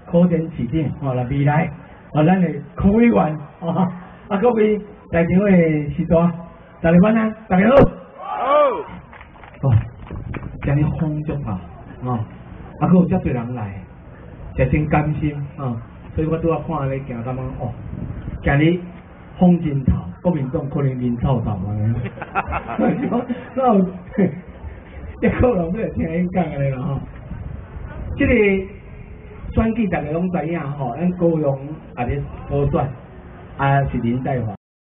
可人市长吼，来未来咱的区委员各位在场的时代，大家晚安，大家好。好。今日风足好还有遮多人来，实真甘心所以我拄仔看咧行感觉今日风真透，国民党可能面臭臭安尼。一个人要听因讲安尼啦这个选举大家拢知影咱高雄也咧补选是林黛华。